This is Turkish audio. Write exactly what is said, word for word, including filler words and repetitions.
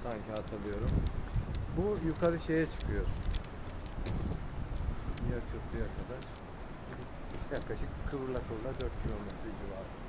sanki hatırlıyorum. Bu yukarı şeye çıkıyor. Yakıtlıya kadar. Yaklaşık kıvrıla kıvrıla dört kilometre civarı.